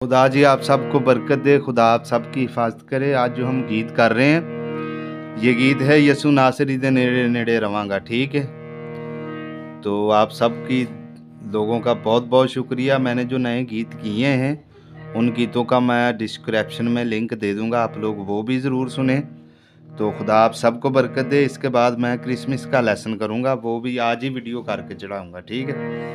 खुदा जी आप सबको बरकत दे, खुदा आप सबकी हिफाजत करे। आज जो हम गीत कर रहे हैं ये गीत है यसु नासरी दे नेड़े नेड़े रवांगा। ठीक है, तो आप सबकी लोगों का बहुत बहुत शुक्रिया। मैंने जो नए गीत किए हैं उन गीतों का मैं डिस्क्रिप्शन में लिंक दे दूंगा, आप लोग वो भी ज़रूर सुने। तो खुदा आप सबको बरकत दे। इसके बाद मैं क्रिसमस का लेसन करूंगा, वो भी आज ही वीडियो करके चढ़ाऊंगा। ठीक है,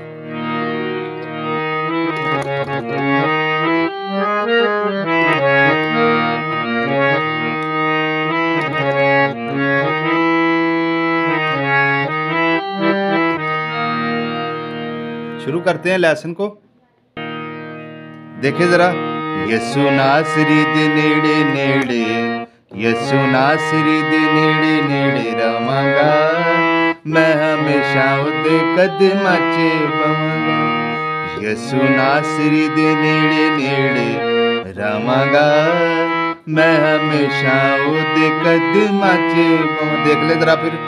शुरू करते हैं लेसन को। देखिए जरा, यसु नासरी दे नेड़े नेड़े, यसु नासरी दे नेड़े नेड़े रवांगा, मैं हमेशा उदे कदमां च बवांगा। यसु नासरी दे नेड़े नेड़े रवांगा, मैं हमेशा उदे कदमां च बवांगा। देख ले जरा फिर,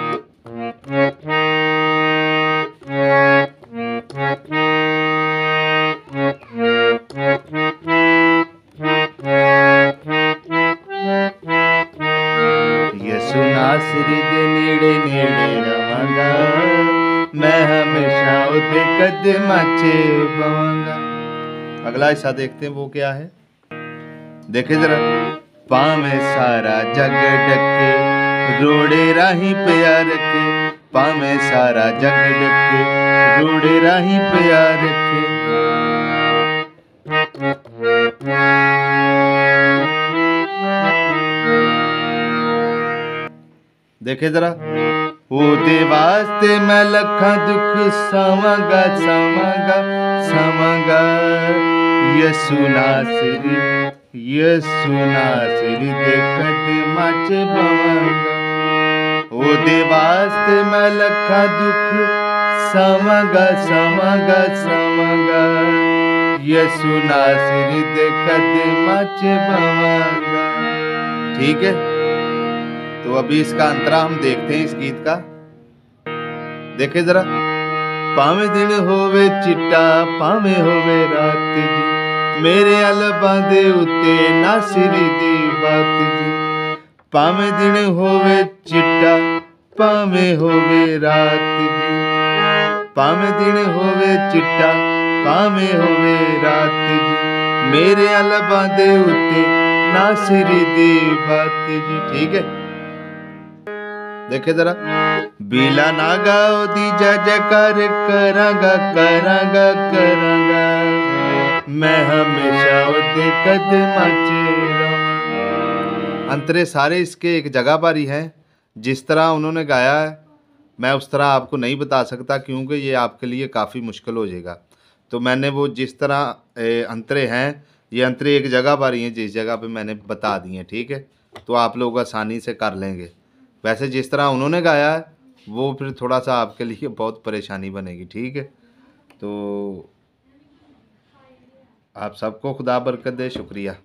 यसु नासरी दे नेड़े नेड़े रवांगा, मैं हमेशा उदे कदमां च बवांगा। अगला हिस्सा देखते हैं वो क्या है। देखे जरा, पावे सारा जग डके, रोड़े राही प्यार के, पावे सारा जग डके, रोड़े राही प्यार के। देखे जरा, ओदे वास्ते मैं लखा दुख सावांगा सावांगा सावांगा। यसु नासरी, यसु नासरी दे कदमां च बवांगा। ओदे वास्ते मैं लखा दुख सावांगा सावांगा सावांगा। यसु नासरी दे कदमां च बवांगा। ठीक है, तो अभी इसका अंतरा हम देखते हैं इस गीत का। देखे जरा, पावे दिन होवे चिट्टा पावे होवे रात जी, मेरे अलबां दे उत्ते नासरी दी बात जी। पावे दिन होवे चिट्टा पावे होवे रात जी, पावे दिन होवे चिट्टा पावे होवे रात जी, मेरे अलबां दे उत्ते नासरी दी बात जी। ठीक है, देखे जरा, बीला नागा ओदी जय जयकार करांगा करांगा करांगा, मैं हमेशा ओदे कदमां च रवांगा। अंतरे सारे इसके एक जगह पर ही हैं। जिस तरह उन्होंने गाया है मैं उस तरह आपको नहीं बता सकता, क्योंकि ये आपके लिए काफ़ी मुश्किल हो जाएगा। तो मैंने वो जिस तरह अंतरे हैं, ये अंतरे एक जगह पर ही हैं जिस जगह पे मैंने बता दिए हैं। ठीक है, तो आप लोग आसानी से कर लेंगे। वैसे जिस तरह उन्होंने गाया है वो फिर थोड़ा सा आपके लिए बहुत परेशानी बनेगी। ठीक है, तो आप सबको खुदा बरकत दे। शुक्रिया।